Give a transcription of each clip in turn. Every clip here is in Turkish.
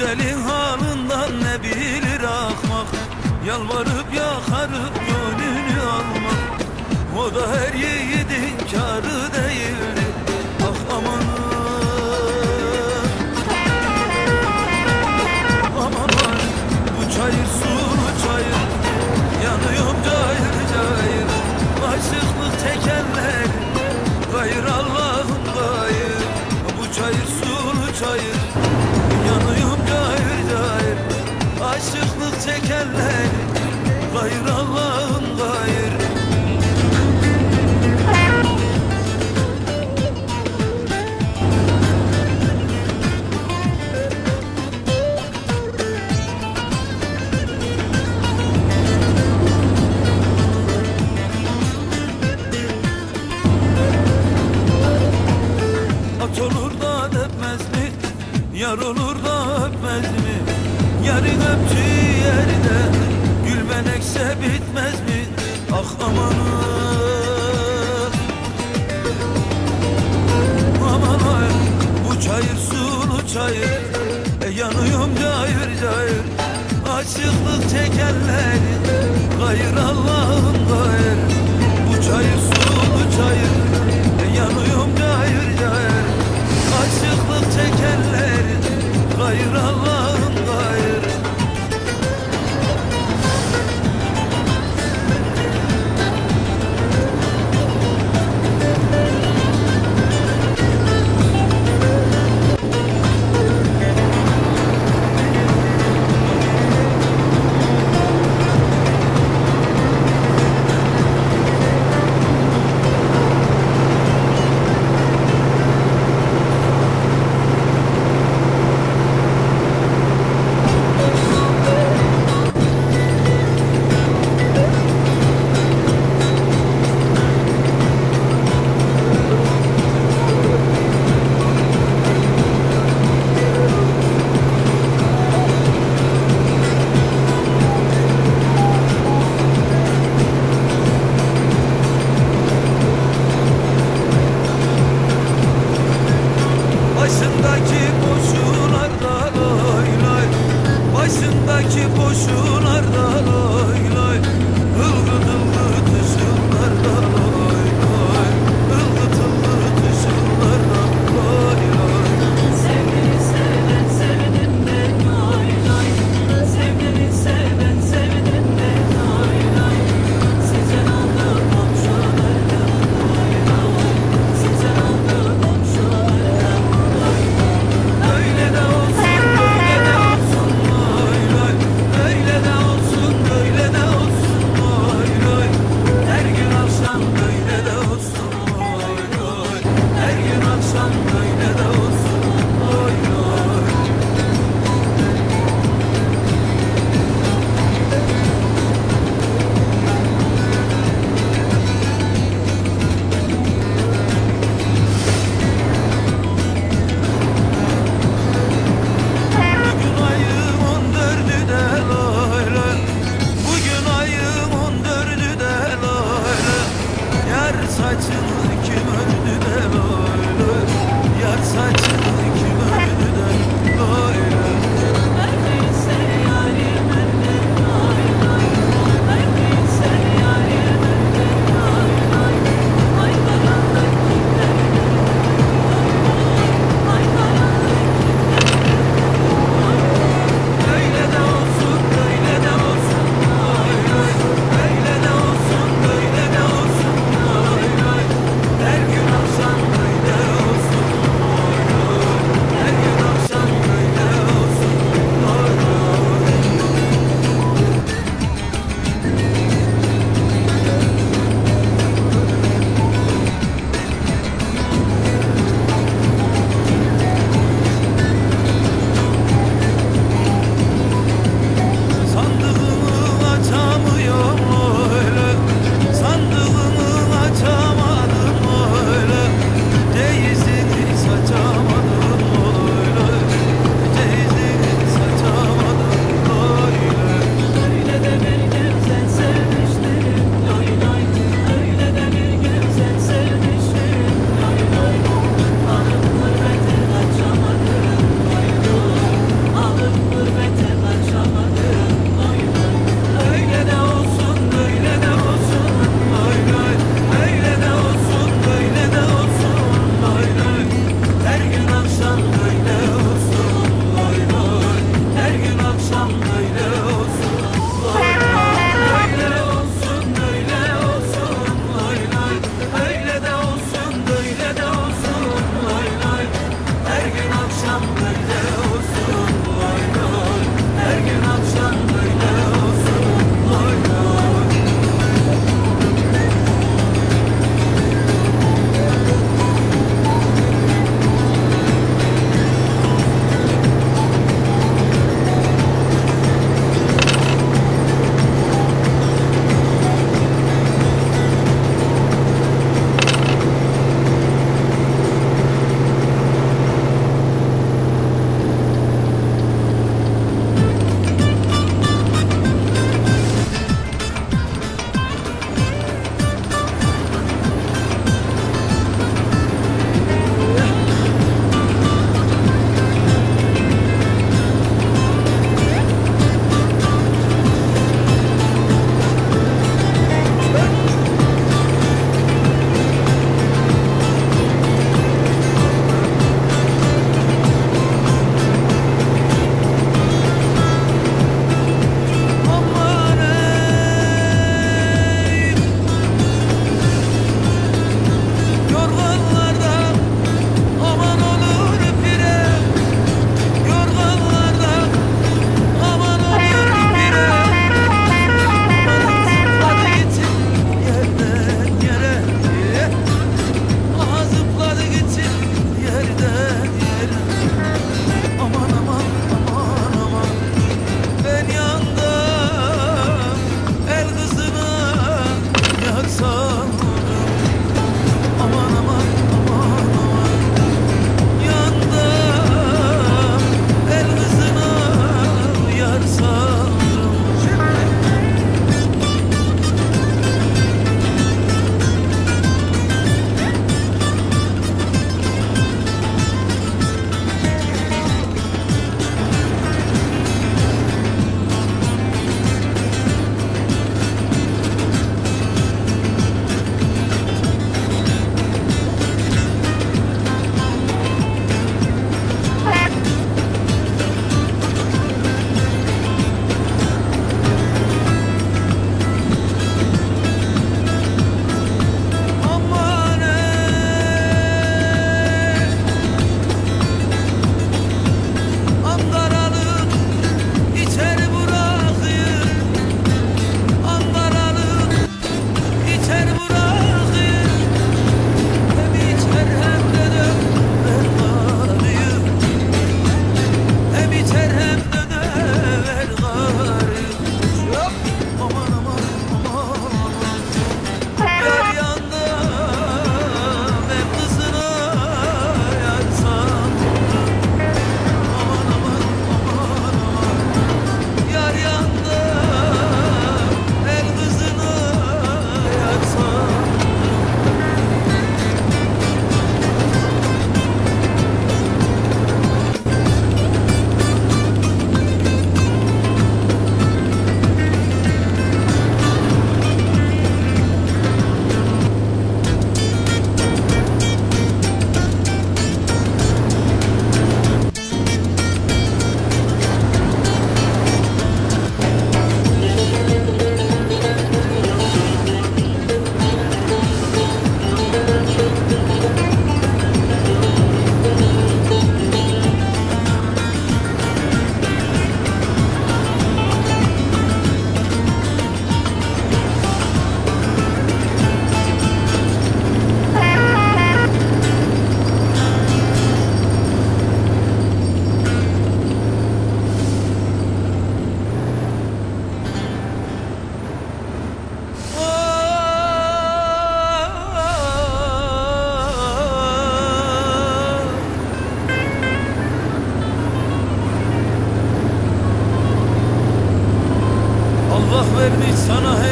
Güzelin halından ne bilir ahmak, yalvarıp yakarıp gönlünü almak. O da her yiğidin kârı değildi. Ah amanın, aman bu çayır sulu çayır, yanıyorum cayır cayır. Aşıklık tekenler gayır Allah'ım gayır. Bu çayır sulu çayır, yanıyorum cayır cayır. Aşıklık çekenler gayır Allah'ım gayır. At olur da öpmez mi? Yar olur da öpmez mi? Yarın öptüğü yerde gül menekşe bitmez mi? Ah amanın, aman ay bu çayır sulu çayır, yanıyorum cayır cayır. Aşıklık çekenler gayır Allah'ım gayır. Bu çayır sulu çayır, yanıyorum cayır cayır. Aşıklık çekenler gayır Allah'ım gayır. Başındaki boşularda lay lay, başındaki boşularda lay lay, ılgıt ılgıt ışınlarda lay lay, ılgıt ılgıt ışınlarda lay lay. Sevgili seven sevdim ben lay lay, sevgili seven sevdim ben lay lay. Sizden aldım komşulardan lay lay, sizden aldım komşulardan. Öyle de olsun, böyle de olsun lay lay. Öyle de olsun, böyle de olsun lay lay. Her gün akşam böyle de olsun lay lay. Her gün akşam böyle de olsun lay lay. Bugün ayın 14'ü de lay lay. Bugün ayın 14'ü de lay lay. Yar saçını kim ördü de lay lay. Yar saçını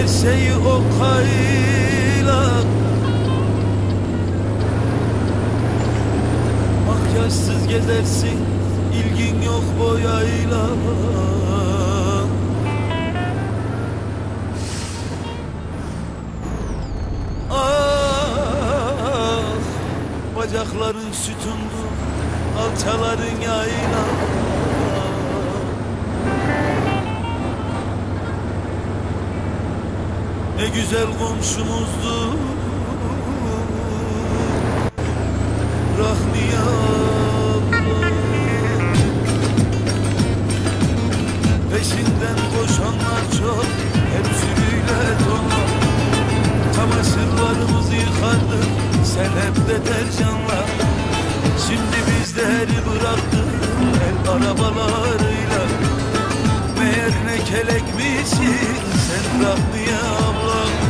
her şeyi o kayla. Makyajsız gezersin, ilgin yok boyayla. Ah, bacakların sütundu, kalçaların yayla. Ne güzel komşumuzdu Rahmiye abla. Peşinden koşanlar çok, hep sürüyle dolu. Çamaşırlarımızı yıkardı, sen hep deterjanla. Şimdi bizleri bıraktı el arabalarıyla. Meğer ne kelekmişsin sen Rahmiye abla.